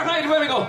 Right, where we go?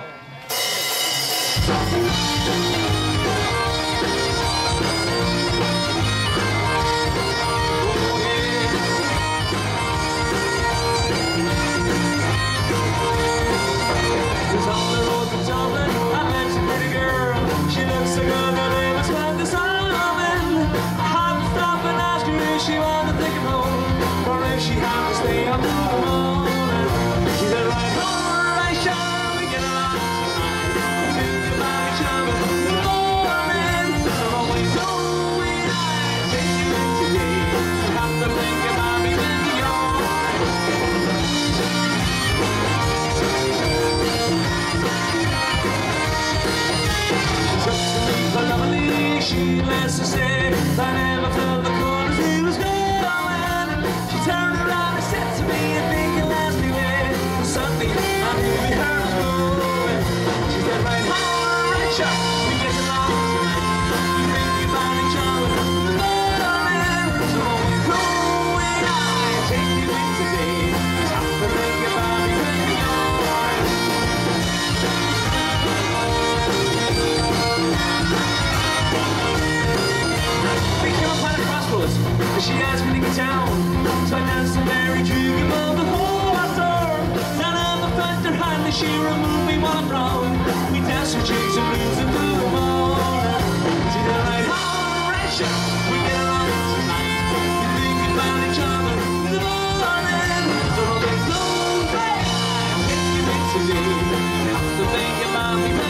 She had to stay up till the morning. She said, right, all right, shall we get along tonight? Think about each other in the morning. So when we go, I take you back today. You have to think about me when you're gone. She took to me for lovely. She lets us say, I never felt the corners he was going. She turned around and said to me, I think it last me way. Something I knew we heard was going. She said, right, all right, Chuck, we get along tonight. We think about each other in the morning. So when we go away, I take you in today. You have to think about me when you're gone. We came up at a crossroads, and she asked me to get down. So I danced a merry jig above the whole door. Down on the front her hand and she removed me while I'm brown. We danced her jigs and blues until the morning. She said, right, all right, sure, we get along tonight. We think about each other in the morning. So don't get no way, I take you in today. You have to think about me.